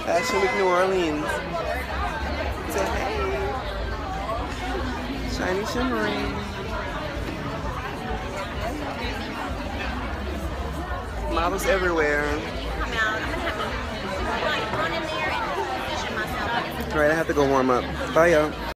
Fashion Week New Orleans. Say hey. Shiny shimmering. Models everywhere. Alright, I have to go warm up. Bye, y'all.